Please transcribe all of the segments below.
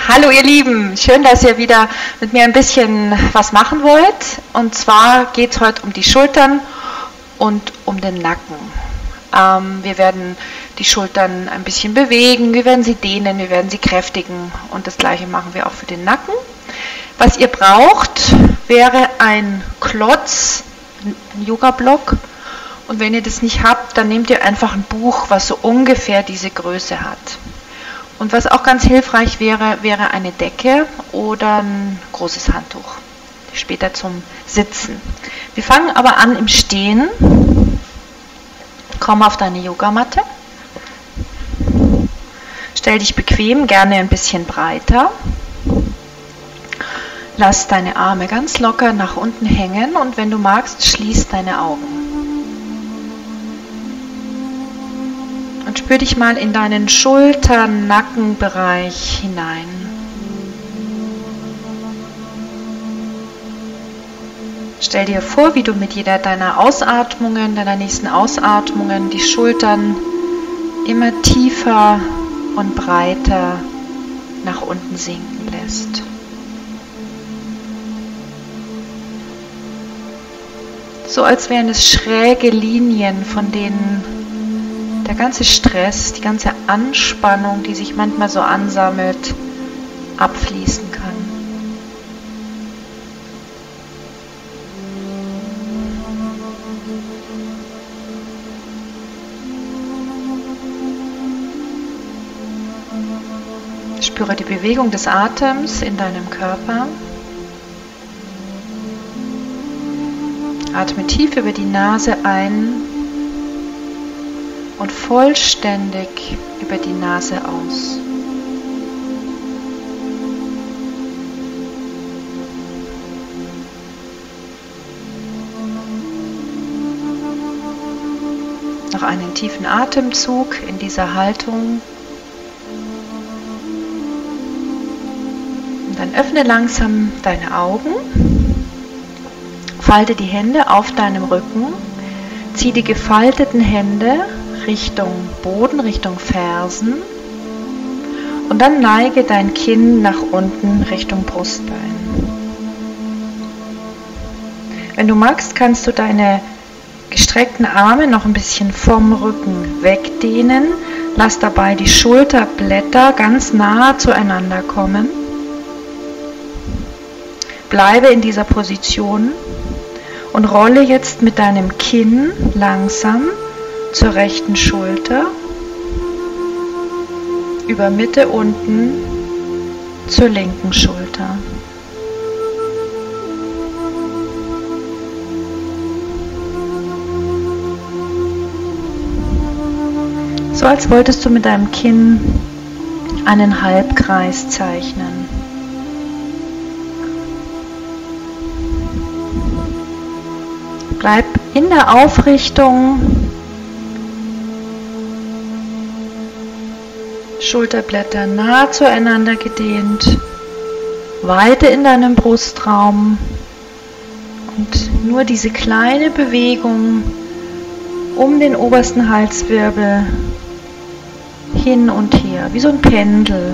Hallo ihr Lieben, schön, dass ihr wieder mit mir ein bisschen was machen wollt. Und zwar geht es heute um die Schultern und um den Nacken. Wir werden die Schultern ein bisschen bewegen, wir werden sie dehnen, wir werden sie kräftigen und das gleiche machen wir auch für den Nacken. Was ihr braucht, wäre ein Klotz, ein Yoga-Block. Und wenn ihr das nicht habt, dann nehmt ihr einfach ein Buch, was so ungefähr diese Größe hat. Und was auch ganz hilfreich wäre, wäre eine Decke oder ein großes Handtuch, später zum Sitzen. Wir fangen aber an im Stehen. Komm auf deine Yogamatte. Stell dich bequem, gerne ein bisschen breiter. Lass deine Arme ganz locker nach unten hängen und wenn du magst, schließ deine Augen. Und spür dich mal in deinen Schulter-Nackenbereich hinein. Stell dir vor, wie du mit jeder deiner Ausatmungen, deiner nächsten Ausatmungen, die Schultern immer tiefer und breiter nach unten sinken lässt. So als wären es schräge Linien, von denen der ganze Stress, die ganze Anspannung, die sich manchmal so ansammelt, abfließen kann. Spüre die Bewegung des Atems in deinem Körper. Atme tief über die Nase ein und vollständig über die Nase aus. Noch einen tiefen Atemzug in dieser Haltung. Und dann öffne langsam deine Augen. Falte die Hände auf deinem Rücken. Zieh die gefalteten Hände Richtung Boden, Richtung Fersen und dann neige dein Kinn nach unten Richtung Brustbein. Wenn du magst, kannst du deine gestreckten Arme noch ein bisschen vom Rücken wegdehnen. Lass dabei die Schulterblätter ganz nah zueinander kommen. Bleibe in dieser Position und rolle jetzt mit deinem Kinn langsam zur rechten Schulter, über Mitte unten zur linken Schulter. So als wolltest du mit deinem Kinn einen Halbkreis zeichnen. Bleib in der Aufrichtung. Schulterblätter nah zueinander gedehnt, Weite in deinem Brustraum und nur diese kleine Bewegung um den obersten Halswirbel hin und her, wie so ein Pendel.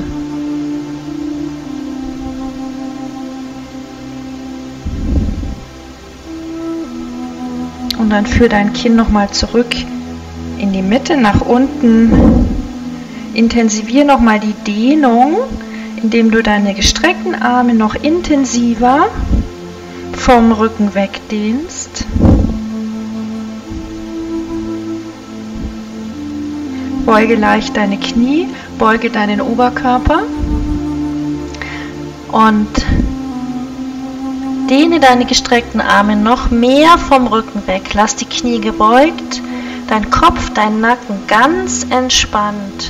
Und dann führ dein Kinn nochmal zurück in die Mitte, nach unten. Intensiviere nochmal die Dehnung, indem du deine gestreckten Arme noch intensiver vom Rücken wegdehnst. Beuge leicht deine Knie, beuge deinen Oberkörper und dehne deine gestreckten Arme noch mehr vom Rücken weg. Lass die Knie gebeugt, dein Kopf, dein Nacken ganz entspannt.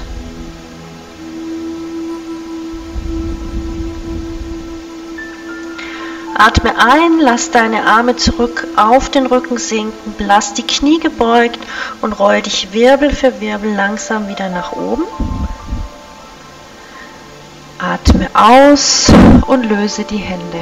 Atme ein, lass deine Arme zurück auf den Rücken sinken, lass die Knie gebeugt und roll dich Wirbel für Wirbel langsam wieder nach oben. Atme aus und löse die Hände.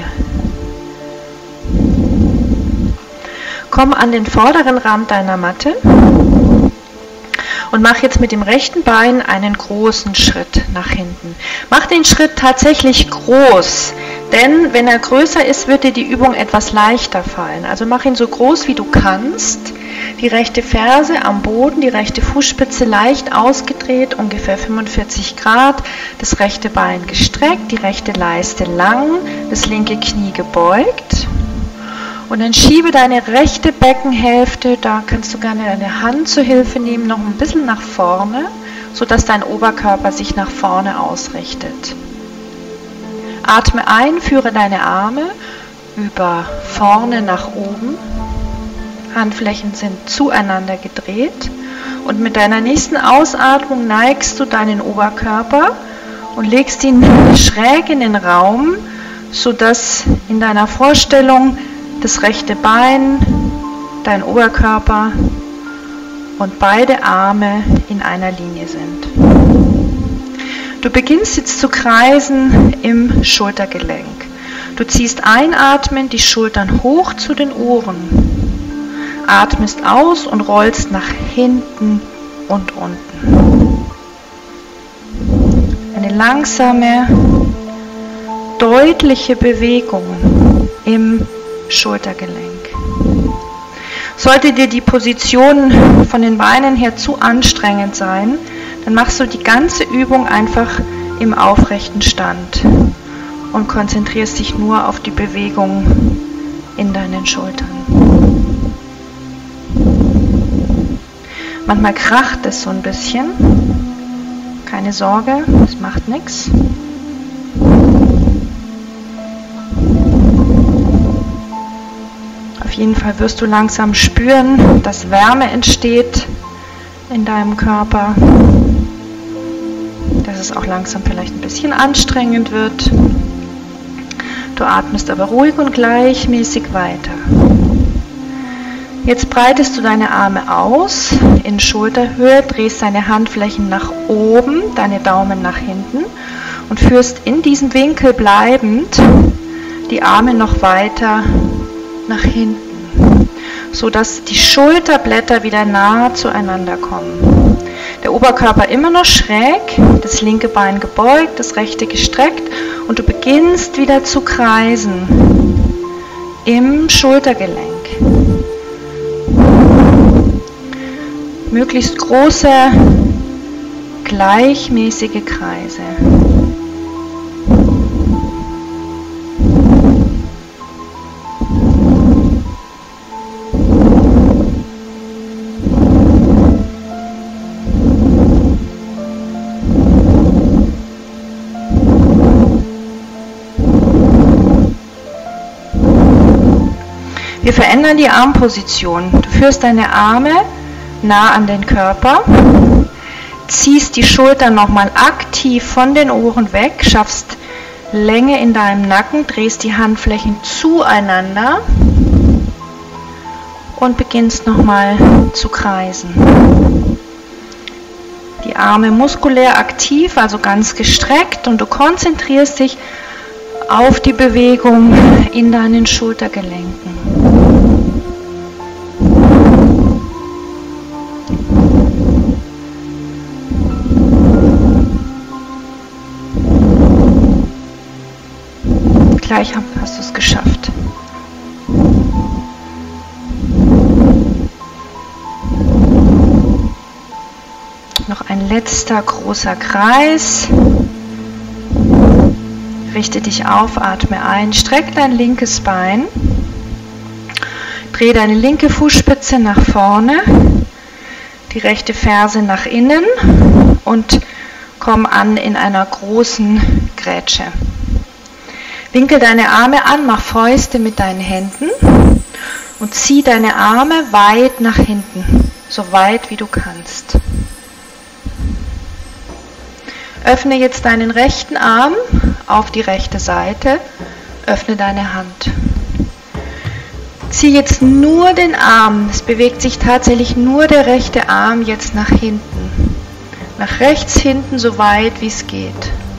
Komm an den vorderen Rand deiner Matte Und mach jetzt mit dem rechten Bein einen großen Schritt nach hinten. Mach den Schritt tatsächlich groß, denn wenn er größer ist, wird dir die Übung etwas leichter fallen. Also mach ihn so groß wie du kannst. Die rechte Ferse am Boden, die rechte Fußspitze leicht ausgedreht, ungefähr 45 Grad, das rechte Bein gestreckt, die rechte Leiste lang, das linke Knie gebeugt. Und dann schiebe deine rechte Beckenhälfte, da kannst du gerne deine Hand zur Hilfe nehmen, noch ein bisschen nach vorne, sodass dein Oberkörper sich nach vorne ausrichtet. Atme ein, führe deine Arme über vorne nach oben. Handflächen sind zueinander gedreht. Und mit deiner nächsten Ausatmung neigst du deinen Oberkörper und legst ihn schräg in den Raum, sodass in deiner Vorstellung das rechte Bein, dein Oberkörper und beide Arme in einer Linie sind. Du beginnst jetzt zu kreisen im Schultergelenk. Du ziehst einatmend die Schultern hoch zu den Ohren, atmest aus und rollst nach hinten und unten. Eine langsame, deutliche Bewegung im Schultergelenk. Sollte dir die Position von den Beinen her zu anstrengend sein, dann machst du die ganze Übung einfach im aufrechten Stand und konzentrierst dich nur auf die Bewegung in deinen Schultern. Manchmal kracht es so ein bisschen. Keine Sorge, es macht nichts. Auf jeden Fall wirst du langsam spüren, dass Wärme entsteht in deinem Körper, dass es auch langsam vielleicht ein bisschen anstrengend wird. Du atmest aber ruhig und gleichmäßig weiter. Jetzt breitest du deine Arme aus in Schulterhöhe, drehst deine Handflächen nach oben, deine Daumen nach hinten und führst in diesem Winkel bleibend die Arme noch weiter nach hinten, sodass die Schulterblätter wieder nahe zueinander kommen. Der Oberkörper immer noch schräg, das linke Bein gebeugt, das rechte gestreckt und du beginnst wieder zu kreisen im Schultergelenk. Möglichst große, gleichmäßige Kreise. Wir verändern die Armposition. Du führst deine Arme nah an den Körper, ziehst die Schultern nochmal aktiv von den Ohren weg, schaffst Länge in deinem Nacken, drehst die Handflächen zueinander und beginnst nochmal zu kreisen. Die Arme muskulär aktiv, also ganz gestreckt und du konzentrierst dich auf die Bewegung in deinen Schultergelenken. Gleich hast du es geschafft. Noch ein letzter großer Kreis. Richte dich auf, atme ein, streck dein linkes Bein, dreh deine linke Fußspitze nach vorne, die rechte Ferse nach innen und komm an in einer großen Grätsche. Winkel deine Arme an, mach Fäuste mit deinen Händen und zieh deine Arme weit nach hinten, so weit wie du kannst. Öffne jetzt deinen rechten Arm auf die rechte Seite, öffne deine Hand. Zieh jetzt nur den Arm, es bewegt sich tatsächlich nur der rechte Arm jetzt nach hinten, nach rechts hinten, so weit wie es geht.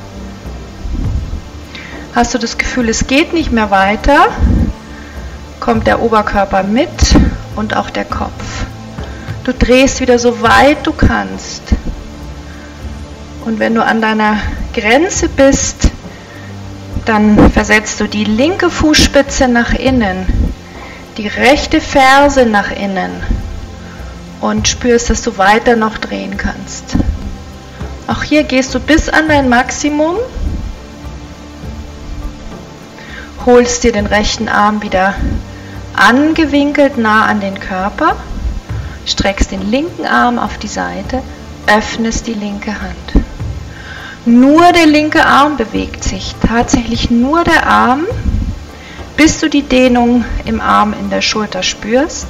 Hast du das Gefühl, es geht nicht mehr weiter, kommt der Oberkörper mit und auch der Kopf. Du drehst wieder so weit du kannst. Und wenn du an deiner Grenze bist, dann versetzt du die linke Fußspitze nach innen, die rechte Ferse nach innen und spürst, dass du weiter noch drehen kannst. Auch hier gehst du bis an dein Maximum, holst dir den rechten Arm wieder angewinkelt nah an den Körper, streckst den linken Arm auf die Seite, öffnest die linke Hand. Nur der linke Arm bewegt sich, tatsächlich nur der Arm, bis du die Dehnung im Arm in der Schulter spürst.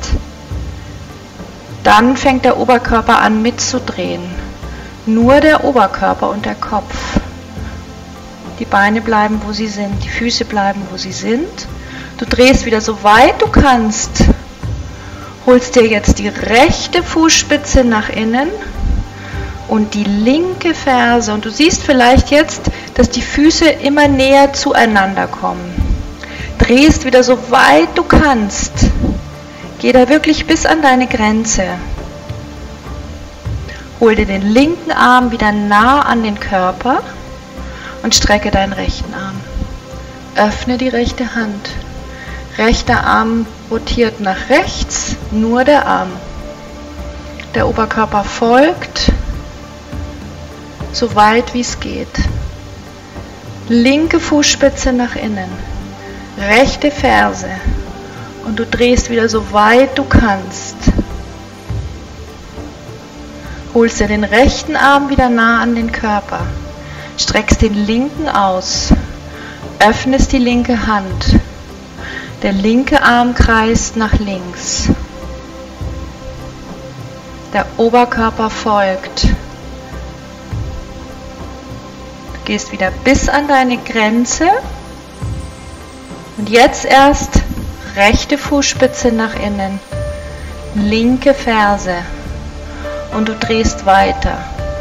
Dann fängt der Oberkörper an mitzudrehen. Nur der Oberkörper und der Kopf. Die Beine bleiben, wo sie sind, die Füße bleiben, wo sie sind. Du drehst wieder so weit du kannst. Holst dir jetzt die rechte Fußspitze nach innen und die linke Ferse. Und du siehst vielleicht jetzt, dass die Füße immer näher zueinander kommen. Drehst wieder so weit du kannst. Geh da wirklich bis an deine Grenze. Hol dir den linken Arm wieder nah an den Körper und strecke deinen rechten Arm. Öffne die rechte Hand. Rechter Arm rotiert nach rechts, nur der Arm. Der Oberkörper folgt, so weit wie es geht. Linke Fußspitze nach innen, rechte Ferse und du drehst wieder so weit du kannst. Holst dir den rechten Arm wieder nah an den Körper, streckst den linken aus, öffnest die linke Hand. Der linke Arm kreist nach links. Der Oberkörper folgt. Du gehst wieder bis an deine Grenze. Und jetzt erst rechte Fußspitze nach innen, linke Ferse. Und du drehst weiter.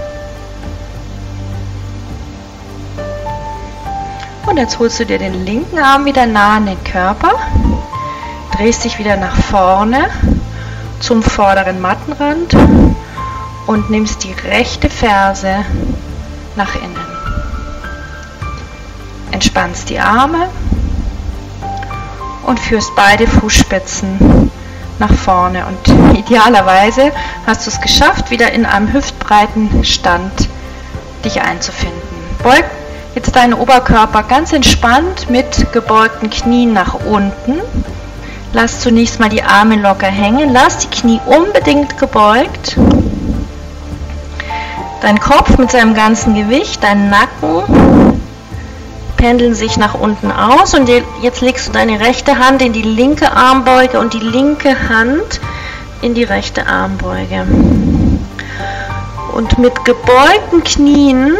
Und jetzt holst du dir den linken Arm wieder nah an den Körper, drehst dich wieder nach vorne zum vorderen Mattenrand und nimmst die rechte Ferse nach innen. Entspannst die Arme und führst beide Fußspitzen nach vorne. Und idealerweise hast du es geschafft, wieder in einem hüftbreiten Stand dich einzufinden. Beug jetzt deinen Oberkörper ganz entspannt mit gebeugten Knien nach unten. Lass zunächst mal die Arme locker hängen. Lass die Knie unbedingt gebeugt. Dein Kopf mit seinem ganzen Gewicht, dein Nacken pendeln sich nach unten aus. Und jetzt legst du deine rechte Hand in die linke Armbeuge und die linke Hand in die rechte Armbeuge. Und mit gebeugten Knien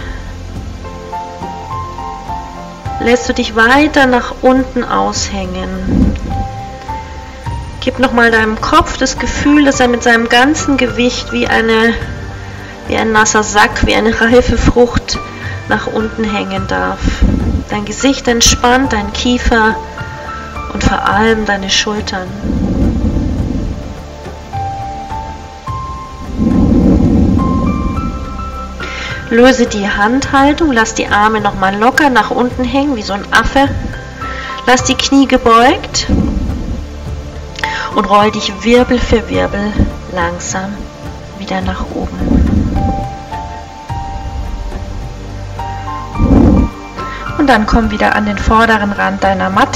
lässt du dich weiter nach unten aushängen. Gib nochmal deinem Kopf das Gefühl, dass er mit seinem ganzen Gewicht wie ein nasser Sack, wie eine reife Frucht nach unten hängen darf. Dein Gesicht entspannt, dein Kiefer und vor allem deine Schultern. Löse die Handhaltung, lass die Arme nochmal locker nach unten hängen, wie so ein Affe. Lass die Knie gebeugt und roll dich Wirbel für Wirbel langsam wieder nach oben. Und dann komm wieder an den vorderen Rand deiner Matte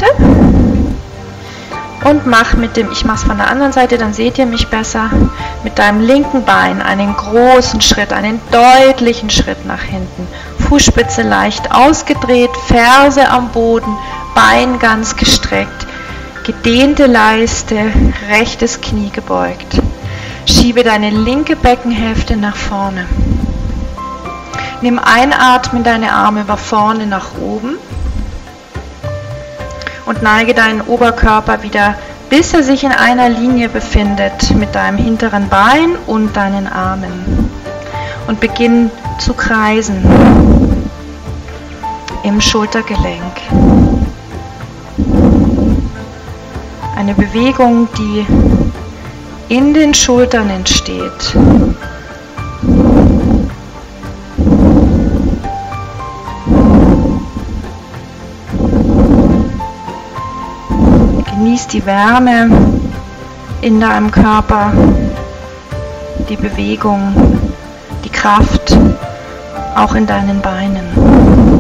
und mach ich mache es von der anderen Seite, dann seht ihr mich besser, mit deinem linken Bein einen großen Schritt, einen deutlichen Schritt nach hinten. Fußspitze leicht ausgedreht, Ferse am Boden, Bein ganz gestreckt, gedehnte Leiste, rechtes Knie gebeugt. Schiebe deine linke Beckenhälfte nach vorne. Nimm einatmen deine Arme über vorne nach oben und neige deinen Oberkörper wieder, bis er sich in einer Linie befindet mit deinem hinteren Bein und deinen Armen. Und beginn zu kreisen im Schultergelenk. Eine Bewegung, die in den Schultern entsteht. Genieß die Wärme in deinem Körper, die Bewegung, die Kraft, auch in deinen Beinen.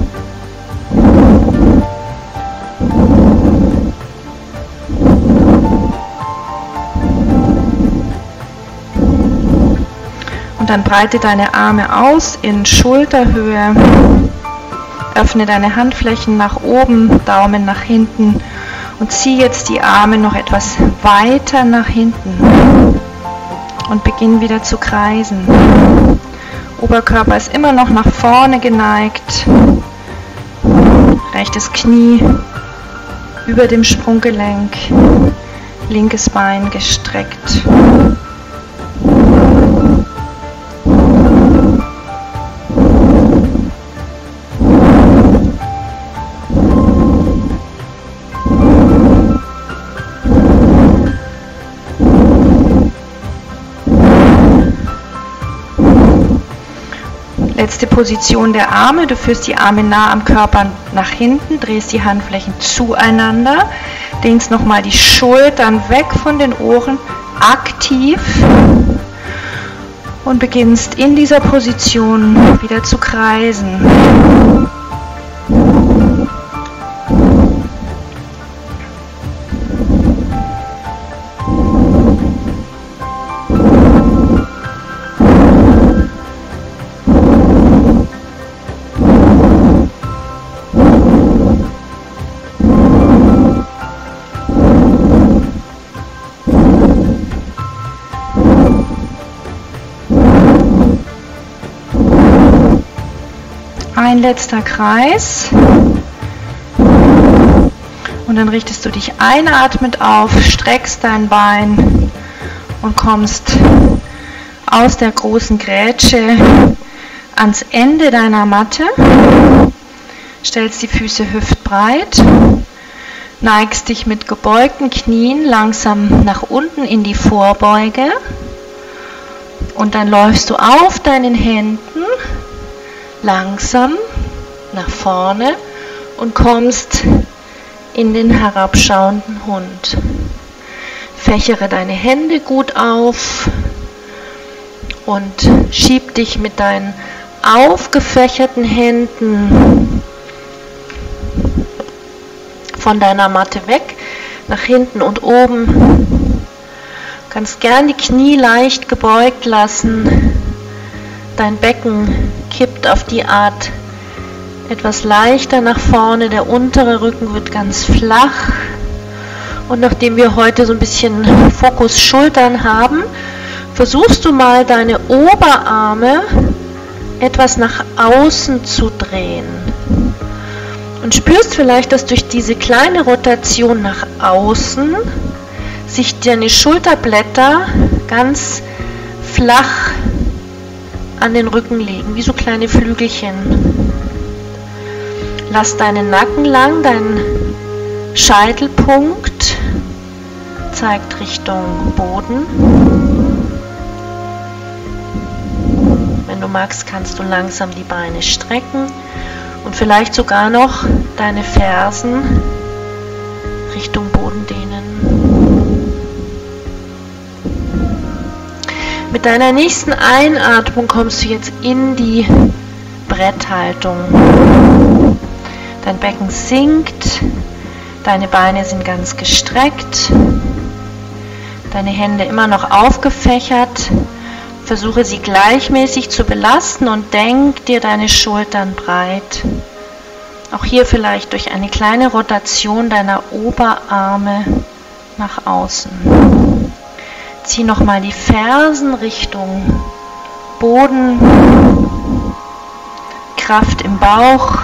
Und dann breite deine Arme aus in Schulterhöhe, öffne deine Handflächen nach oben, Daumen nach hinten und zieh jetzt die Arme noch etwas weiter nach hinten und beginn wieder zu kreisen. Oberkörper ist immer noch nach vorne geneigt, rechtes Knie über dem Sprunggelenk, linkes Bein gestreckt. Letzte Position der Arme, du führst die Arme nah am Körper nach hinten, drehst die Handflächen zueinander, dehnst nochmal die Schultern weg von den Ohren, aktiv und beginnst in dieser Position wieder zu kreisen. Ein letzter Kreis und dann richtest du dich einatmend auf, streckst dein Bein und kommst aus der großen Grätsche ans Ende deiner Matte, stellst die Füße hüftbreit, neigst dich mit gebeugten Knien langsam nach unten in die Vorbeuge und dann läufst du auf deinen Händen langsam nach vorne und kommst in den herabschauenden Hund. Fächere deine Hände gut auf und schieb dich mit deinen aufgefächerten Händen von deiner Matte weg, nach hinten und oben. Du kannst gern die Knie leicht gebeugt lassen. Dein Becken kippt auf die Art etwas leichter nach vorne, der untere Rücken wird ganz flach und nachdem wir heute so ein bisschen Fokus Schultern haben, versuchst du mal deine Oberarme etwas nach außen zu drehen und spürst vielleicht, dass durch diese kleine Rotation nach außen sich deine Schulterblätter ganz flach an den Rücken legen, wie so kleine Flügelchen. Lass deinen Nacken lang, dein Scheitelpunkt zeigt Richtung Boden. Wenn du magst, kannst du langsam die Beine strecken und vielleicht sogar noch deine Fersen Richtung Boden dehnen. Mit deiner nächsten Einatmung kommst du jetzt in die Bretthaltung. Dein Becken sinkt, deine Beine sind ganz gestreckt, deine Hände immer noch aufgefächert. Versuche sie gleichmäßig zu belasten und denk dir deine Schultern breit. Auch hier vielleicht durch eine kleine Rotation deiner Oberarme nach außen. Zieh nochmal die Fersen Richtung Boden, Kraft im Bauch.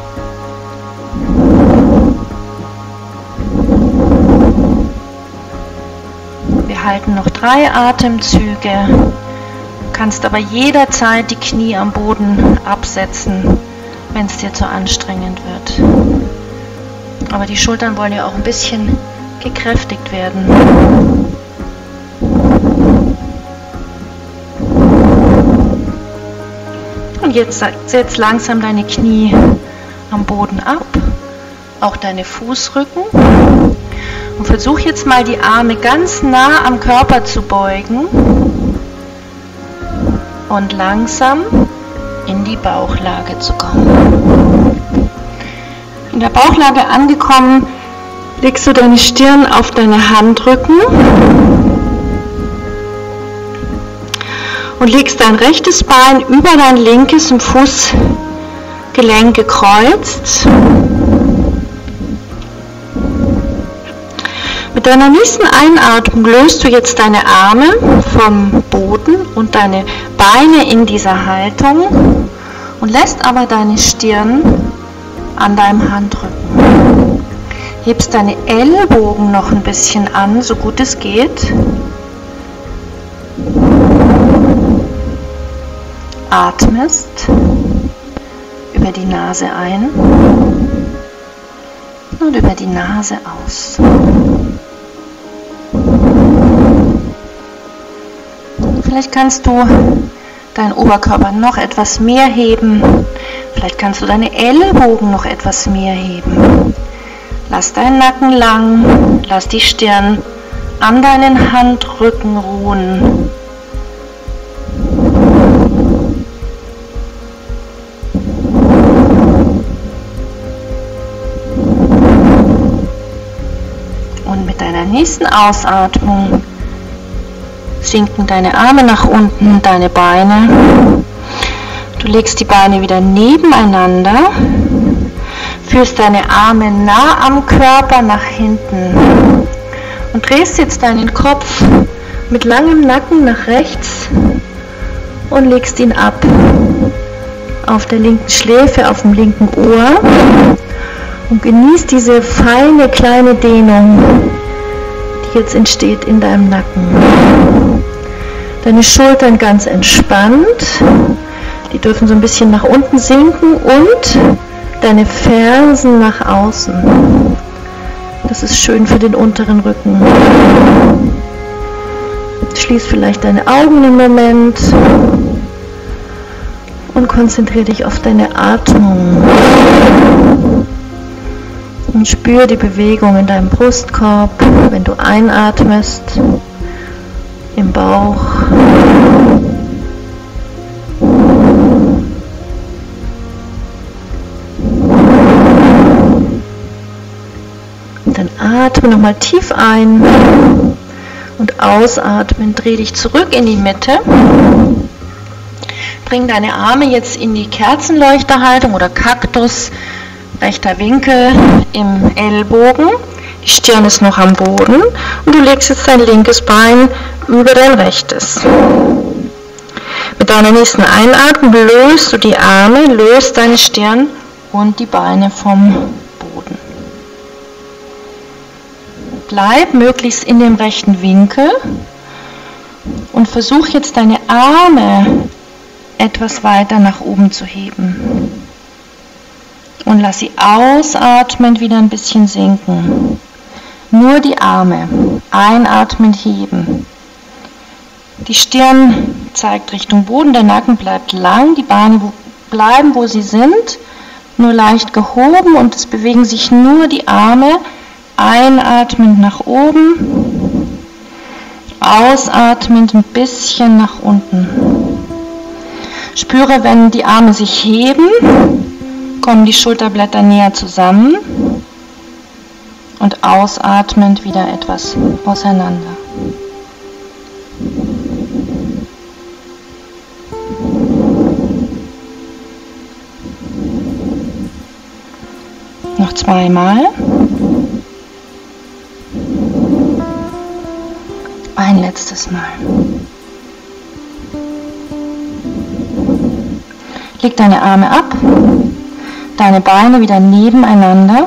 Wir halten noch 3 Atemzüge, kannst aber jederzeit die Knie am Boden absetzen, wenn es dir zu anstrengend wird. Aber die Schultern wollen ja auch ein bisschen gekräftigt werden. und jetzt setz langsam deine Knie am Boden ab, auch deine Fußrücken. Und versuch jetzt mal die Arme ganz nah am Körper zu beugen und langsam in die Bauchlage zu kommen. In der Bauchlage angekommen, legst du deine Stirn auf deine Handrücken und legst dein rechtes Bein über dein linkes im Fußgelenk gekreuzt. Mit deiner nächsten Einatmung löst du jetzt deine Arme vom Boden und deine Beine in dieser Haltung und lässt aber deine Stirn an deinem Handrücken. Hebst deine Ellbogen noch ein bisschen an, so gut es geht. Atmest über die Nase ein und über die Nase aus. Vielleicht kannst du deinen Oberkörper noch etwas mehr heben. Vielleicht kannst du deine Ellbogen noch etwas mehr heben. Lass deinen Nacken lang, lass die Stirn an deinen Handrücken ruhen. Und mit deiner nächsten Ausatmung sinken deine Arme nach unten, deine Beine. Du legst die Beine wieder nebeneinander, führst deine Arme nah am Körper nach hinten und drehst jetzt deinen Kopf mit langem Nacken nach rechts und legst ihn ab auf der linken Schläfe, auf dem linken Ohr und genießt diese feine kleine Dehnung, die jetzt entsteht in deinem Nacken. Deine Schultern ganz entspannt, die dürfen so ein bisschen nach unten sinken und deine Fersen nach außen. Das ist schön für den unteren Rücken. Schließ vielleicht deine Augen einen Moment und konzentriere dich auf deine Atmung. Und spür die Bewegung in deinem Brustkorb, wenn du einatmest, im Bauch. Und dann atme nochmal tief ein und ausatmen. Dreh dich zurück in die Mitte. Bring deine Arme jetzt in die Kerzenleuchterhaltung oder Kaktus. Rechter Winkel im Ellbogen, die Stirn ist noch am Boden und du legst jetzt dein linkes Bein über dein rechtes. Mit deiner nächsten Einatmung löst du die Arme, löst deine Stirn und die Beine vom Boden. Bleib möglichst in dem rechten Winkel und versuch jetzt deine Arme etwas weiter nach oben zu heben. Und lass sie ausatmend wieder ein bisschen sinken. Nur die Arme. Einatmend heben. Die Stirn zeigt Richtung Boden, der Nacken bleibt lang, die Beine bleiben, wo sie sind, nur leicht gehoben und es bewegen sich nur die Arme. Einatmend nach oben. Ausatmend ein bisschen nach unten. Spüre, wenn die Arme sich heben, kommen die Schulterblätter näher zusammen und ausatmend wieder etwas auseinander. Noch zweimal. Ein letztes Mal. Leg deine Arme ab. Deine Beine wieder nebeneinander.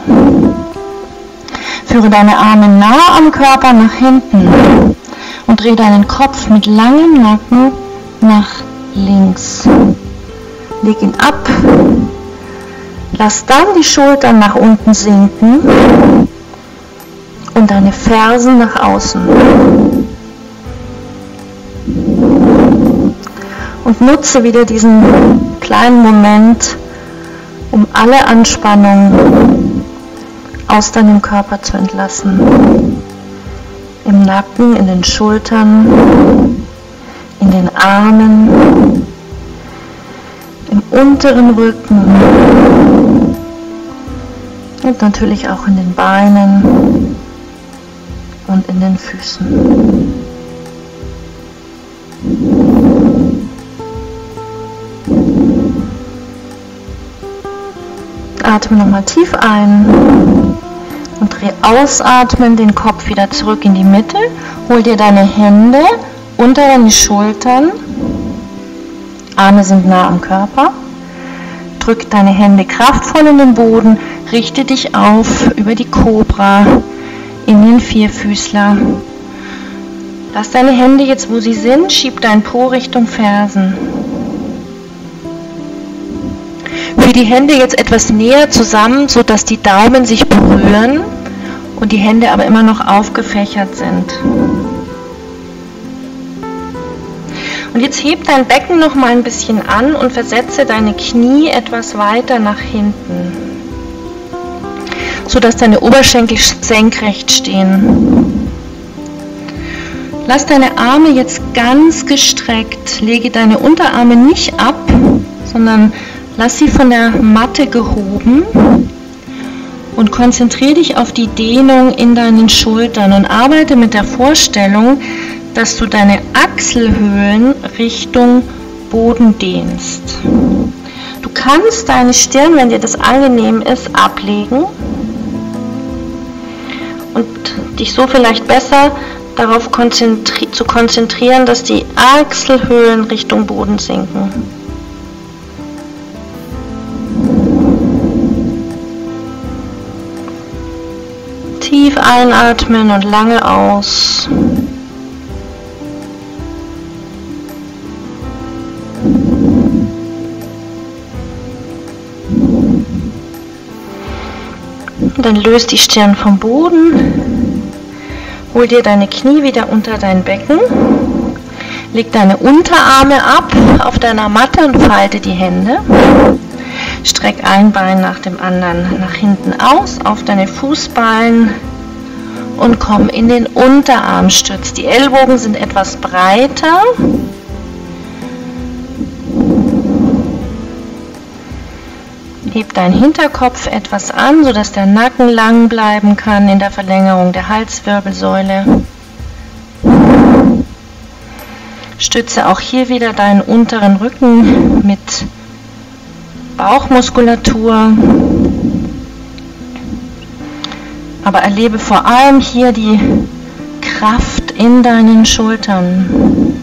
Führe deine Arme nah am Körper nach hinten und dreh deinen Kopf mit langem Nacken nach links. Leg ihn ab. Lass dann die Schultern nach unten sinken und deine Fersen nach außen. Und nutze wieder diesen kleinen kleinen Moment, um alle Anspannung aus deinem Körper zu entlassen. Im Nacken, in den Schultern, in den Armen, im unteren Rücken und natürlich auch in den Beinen und in den Füßen. Atme nochmal tief ein und dreh ausatmen den Kopf wieder zurück in die Mitte. Hol dir deine Hände unter deine Schultern. Arme sind nah am Körper. Drück deine Hände kraftvoll in den Boden. Richte dich auf über die Kobra in den Vierfüßler. Lass deine Hände jetzt, wo sie sind. Schieb dein Po Richtung Fersen. Führ die Hände jetzt etwas näher zusammen, sodass die Daumen sich berühren und die Hände aber immer noch aufgefächert sind. Und jetzt heb dein Becken noch mal ein bisschen an und versetze deine Knie etwas weiter nach hinten, sodass deine Oberschenkel senkrecht stehen. Lass deine Arme jetzt ganz gestreckt. Lege deine Unterarme nicht ab, sondern lass sie von der Matte gehoben und konzentriere dich auf die Dehnung in deinen Schultern und arbeite mit der Vorstellung, dass du deine Achselhöhlen Richtung Boden dehnst. Du kannst deine Stirn, wenn dir das angenehm ist, ablegen und dich so vielleicht besser darauf konzentrieren, dass die Achselhöhlen Richtung Boden sinken. Tief einatmen und lange aus. Und dann löst die Stirn vom Boden. Hol dir deine Knie wieder unter dein Becken. Leg deine Unterarme ab auf deiner Matte und falte die Hände. Streck ein Bein nach dem anderen nach hinten aus, auf deine Fußballen und komm in den Unterarmstütz. Die Ellbogen sind etwas breiter. Heb deinen Hinterkopf etwas an, sodass der Nacken lang bleiben kann in der Verlängerung der Halswirbelsäule. Stütze auch hier wieder deinen unteren Rücken mit Bauchmuskulatur, aber erlebe vor allem hier die Kraft in deinen Schultern.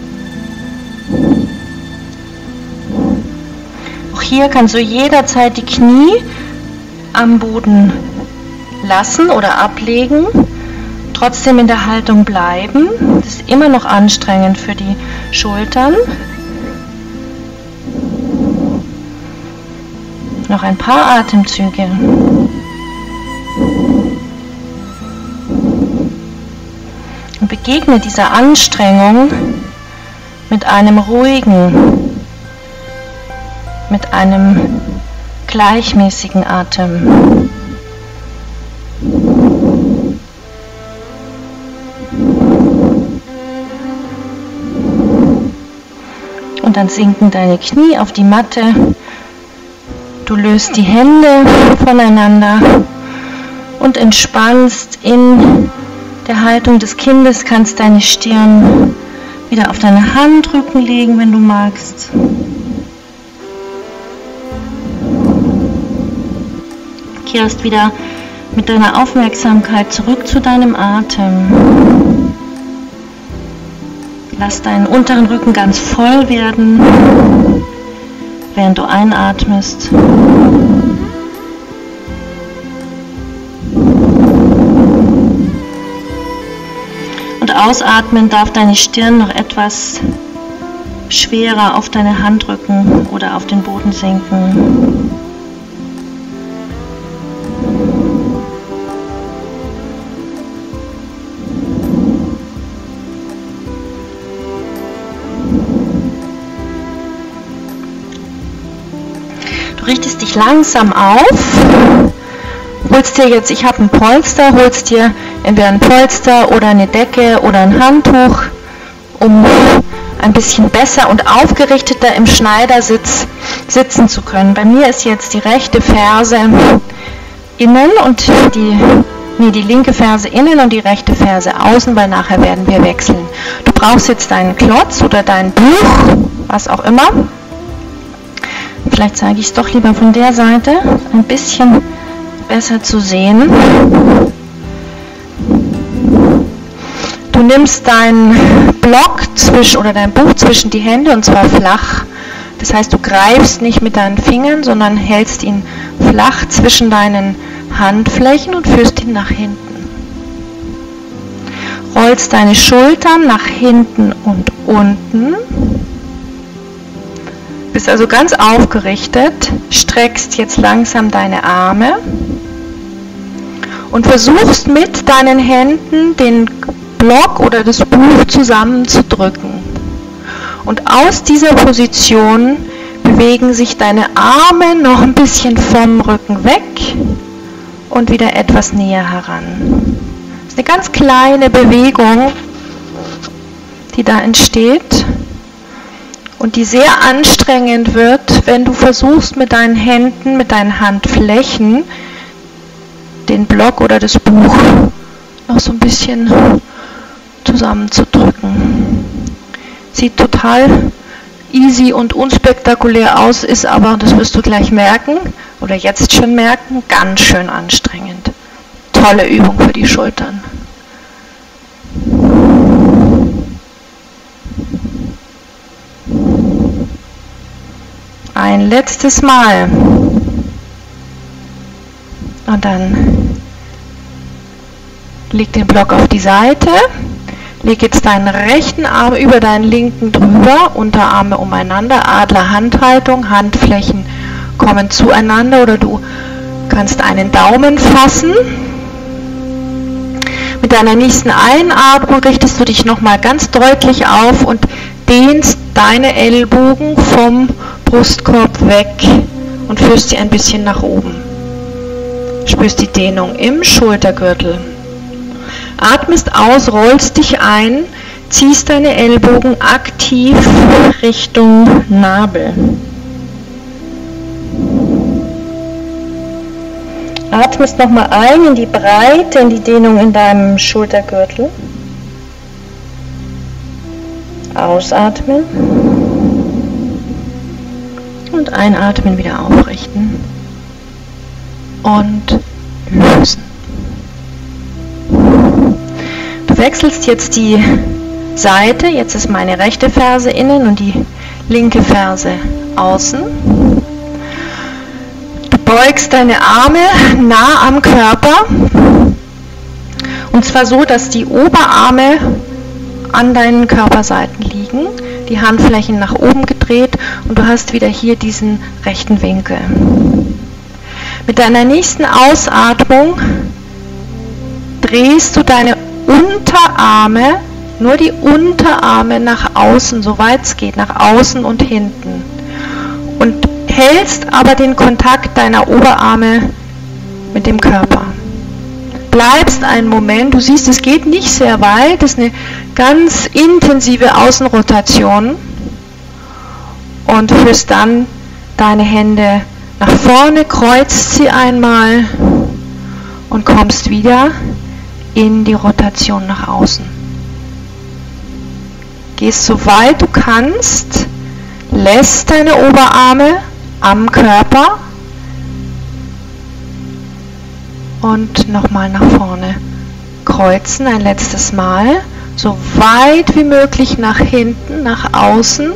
Auch hier kannst du jederzeit die Knie am Boden lassen oder ablegen, trotzdem in der Haltung bleiben. Das ist immer noch anstrengend für die Schultern. Noch ein paar Atemzüge. Und begegne dieser Anstrengung mit einem ruhigen, mit einem gleichmäßigen Atem. Und dann sinken deine Knie auf die Matte. Du löst die Hände voneinander und entspannst in der Haltung des Kindes, kannst deine Stirn wieder auf deine Handrücken legen, wenn du magst. Kehrst wieder mit deiner Aufmerksamkeit zurück zu deinem Atem. Lass deinen unteren Rücken ganz voll werden, während du einatmest. Und ausatmen darf deine Stirn noch etwas schwerer auf deine Handrücken oder auf den Boden sinken. Du richtest dich langsam auf, holst dir jetzt, ich habe ein Polster, holst dir entweder ein Polster oder eine Decke oder ein Handtuch, um ein bisschen besser und aufgerichteter im Schneidersitz sitzen zu können. Bei mir ist jetzt die rechte Ferse innen und die linke Ferse innen und die rechte Ferse außen, weil nachher werden wir wechseln. Du brauchst jetzt deinen Klotz oder dein Buch, was auch immer. Vielleicht zeige ich es doch lieber von der Seite, ein bisschen besser zu sehen. Du nimmst deinen Block oder dein Buch zwischen die Hände und zwar flach. Das heißt, du greifst nicht mit deinen Fingern, sondern hältst ihn flach zwischen deinen Handflächen und führst ihn nach hinten. Rollst deine Schultern nach hinten und unten. Bist also ganz aufgerichtet, streckst jetzt langsam deine Arme und versuchst mit deinen Händen den Block oder das Buch zusammenzudrücken. Und aus dieser Position bewegen sich deine Arme noch ein bisschen vom Rücken weg und wieder etwas näher heran. Das ist eine ganz kleine Bewegung, die da entsteht und die sehr anstrengend wird, wenn du versuchst mit deinen Händen, mit deinen Handflächen den Block oder das Buch noch so ein bisschen zusammenzudrücken. Sieht total easy und unspektakulär aus, ist aber, das wirst du gleich merken oder jetzt schon merken, ganz schön anstrengend. Tolle Übung für die Schultern. Ein letztes Mal. Und dann leg den Block auf die Seite. Leg jetzt deinen rechten Arm über deinen linken drüber, Unterarme umeinander, Adler-Handhaltung, Handflächen kommen zueinander oder du kannst einen Daumen fassen. Mit deiner nächsten Einatmung richtest du dich nochmal ganz deutlich auf und dehnst deine Ellbogen vom Brustkorb weg und führst sie ein bisschen nach oben. Spürst die Dehnung im Schultergürtel. Atmest aus, rollst dich ein, ziehst deine Ellbogen aktiv Richtung Nabel. Atmest nochmal ein in die Breite, in die Dehnung in deinem Schultergürtel. Ausatmen. Und einatmen, wieder aufrichten. Und lösen. Du wechselst jetzt die Seite, jetzt ist meine rechte Ferse innen und die linke Ferse außen. Du beugst deine Arme nah am Körper und zwar so, dass die Oberarme an deinen Körperseiten liegen, die Handflächen nach oben gedreht und du hast wieder hier diesen rechten Winkel. Mit deiner nächsten Ausatmung drehst du deine Unterarme, nur die Unterarme nach außen, soweit es geht, nach außen und hinten. Und hältst aber den Kontakt deiner Oberarme mit dem Körper. Bleibst einen Moment, du siehst, es geht nicht sehr weit, das ist eine ganz intensive Außenrotation und führst dann deine Hände nach vorne, kreuzt sie einmal und kommst wieder in die Rotation nach außen. Gehst so weit du kannst, lässt deine Oberarme am Körper und nochmal nach vorne kreuzen, ein letztes Mal, so weit wie möglich nach hinten, nach außen.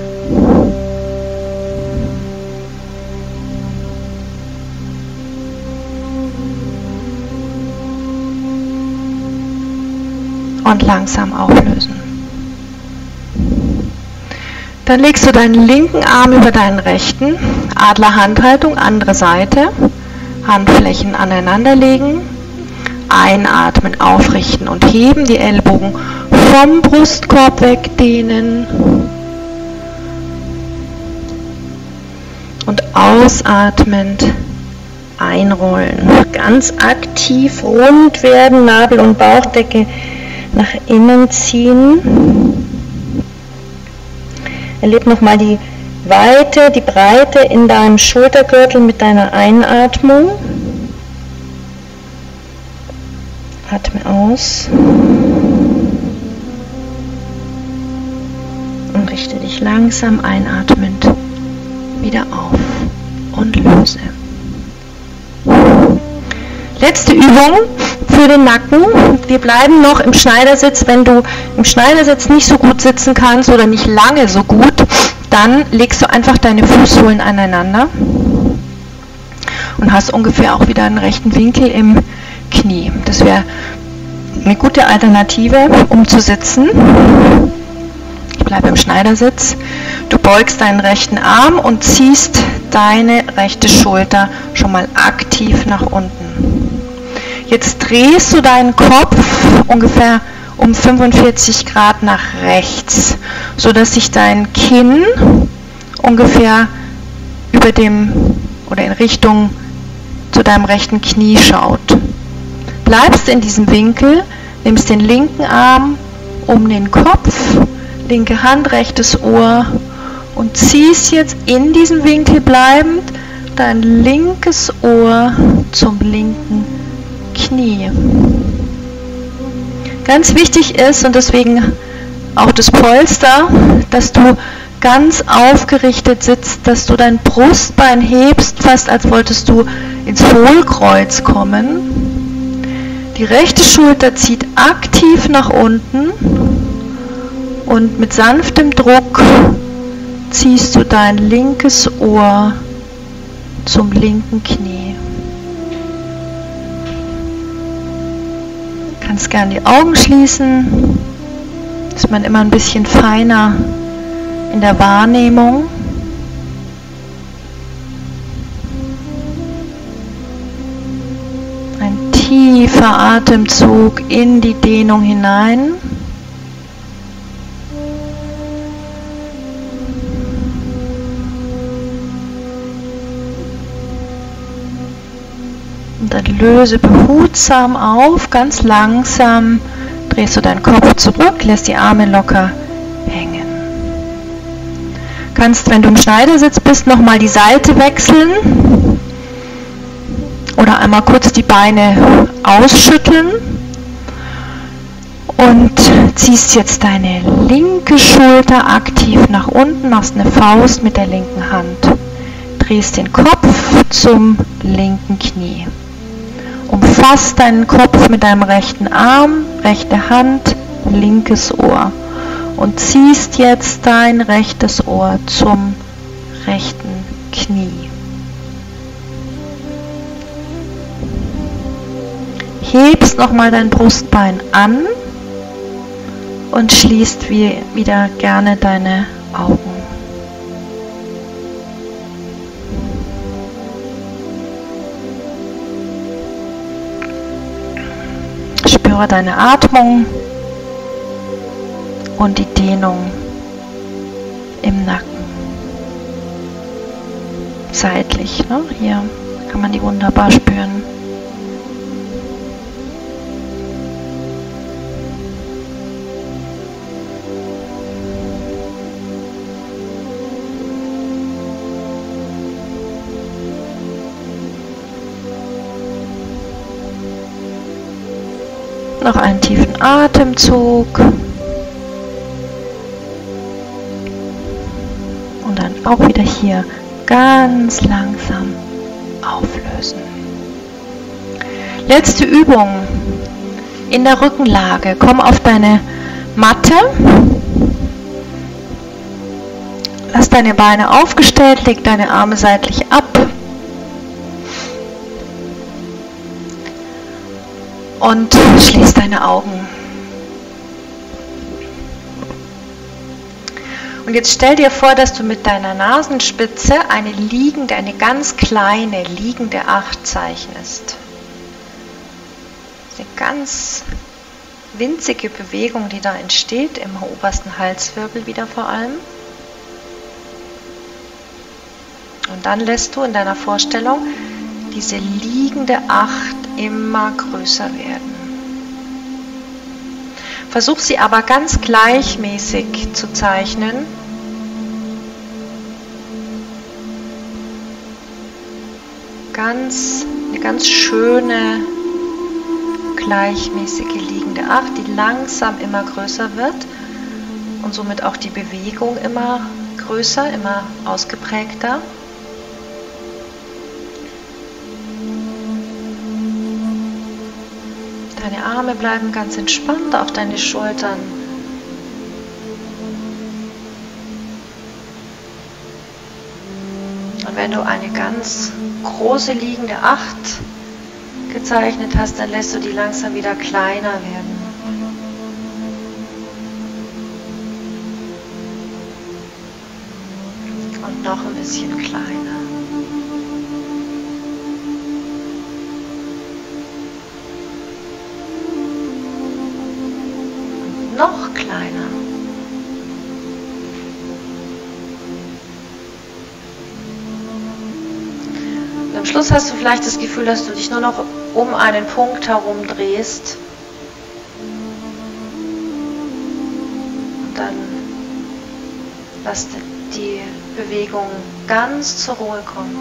Und langsam auflösen. Dann legst du deinen linken Arm über deinen rechten, Adlerhandhaltung, andere Seite, Handflächen aneinander legen, einatmen, aufrichten und heben, die Ellbogen vom Brustkorb wegdehnen Und ausatmend einrollen. Ganz aktiv rund werden, Nabel und Bauchdecke nach innen ziehen. Erleb nochmal die Weite, die Breite in deinem Schultergürtel mit deiner Einatmung. Atme aus. Und richte dich langsam einatmend wieder auf und löse. Letzte Übung für den Nacken. Wir bleiben noch im Schneidersitz. Wenn du im Schneidersitz nicht so gut sitzen kannst oder nicht lange so gut, dann legst du einfach deine Fußsohlen aneinander und hast ungefähr auch wieder einen rechten Winkel im Knie. Das wäre eine gute Alternative, um zu sitzen. Ich bleibe im Schneidersitz. Du beugst deinen rechten Arm und ziehst deine rechte Schulter schon mal aktiv nach unten. Jetzt drehst du deinen Kopf ungefähr um 45 Grad nach rechts, sodass sich dein Kinn ungefähr über dem oder in Richtung zu deinem rechten Knie schaut. Bleibst in diesem Winkel, nimmst den linken Arm um den Kopf, linke Hand, rechtes Ohr und ziehst jetzt in diesem Winkel bleibend dein linkes Ohr zum linken Knie. Ganz wichtig ist, und deswegen auch das Polster, dass du ganz aufgerichtet sitzt, dass du dein Brustbein hebst, fast als wolltest du ins Hohlkreuz kommen. Die rechte Schulter zieht aktiv nach unten und mit sanftem Druck ziehst du dein linkes Ohr zum linken Knie. Du kannst gern die Augen schließen, ist man immer ein bisschen feiner in der Wahrnehmung. Ein tiefer Atemzug in die Dehnung hinein. Und dann löse behutsam auf, ganz langsam drehst du deinen Kopf zurück, lässt die Arme locker hängen. Kannst, wenn du im Schneidersitz bist, nochmal die Seite wechseln oder einmal kurz die Beine ausschütteln und ziehst jetzt deine linke Schulter aktiv nach unten, machst eine Faust mit der linken Hand, drehst den Kopf zum linken Knie. Umfasst deinen Kopf mit deinem rechten Arm, rechte Hand, linkes Ohr und ziehst jetzt dein rechtes Ohr zum rechten Knie. Hebst nochmal dein Brustbein an und schließt wieder gerne deine Augen. Spüre deine Atmung und die Dehnung im Nacken. Seitlich, ne? Hier kann man die wunderbar spüren. Noch einen tiefen Atemzug und dann auch wieder hier ganz langsam auflösen. Letzte Übung in der Rückenlage. Komm auf deine Matte, lass deine Beine aufgestellt, leg deine Arme seitlich ab. Und schließ deine Augen. Und jetzt stell dir vor, dass du mit deiner Nasenspitze eine ganz kleine liegende 8 zeichnest. Eine ganz winzige Bewegung, die da entsteht, im obersten Halswirbel wieder vor allem. Und dann lässt du in deiner Vorstellung diese liegende 8 immer größer werden. Versuch sie aber ganz gleichmäßig zu zeichnen. Eine ganz schöne, gleichmäßige liegende 8, die langsam immer größer wird und somit auch die Bewegung immer größer, immer ausgeprägter. Deine Arme bleiben ganz entspannt, auch deine Schultern. Und wenn du eine ganz große liegende 8 gezeichnet hast, dann lässt du die langsam wieder kleiner werden. Und noch ein bisschen kleiner. Und noch kleiner. Und am Schluss hast du vielleicht das Gefühl, dass du dich nur noch um einen Punkt herum drehst. Und dann lass die Bewegung ganz zur Ruhe kommen.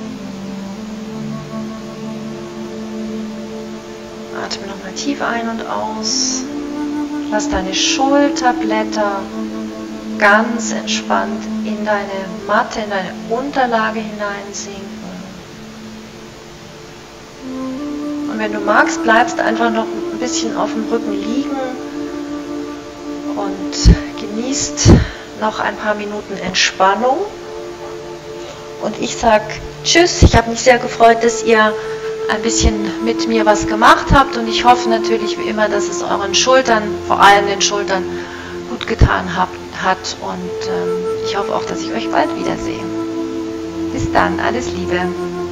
Atme nochmal tief ein und aus. Lass deine Schulterblätter ganz entspannt in deine Matte, in deine Unterlage hineinsinken. Und wenn du magst, bleibst einfach noch ein bisschen auf dem Rücken liegen und genießt noch ein paar Minuten Entspannung. Und ich sage Tschüss, ich habe mich sehr gefreut, dass ihr ein bisschen mit mir was gemacht habt und ich hoffe natürlich wie immer, dass es euren Schultern, vor allem den Schultern, gut getan hat und ich hoffe auch, dass ich euch bald wiedersehe. Bis dann, alles Liebe.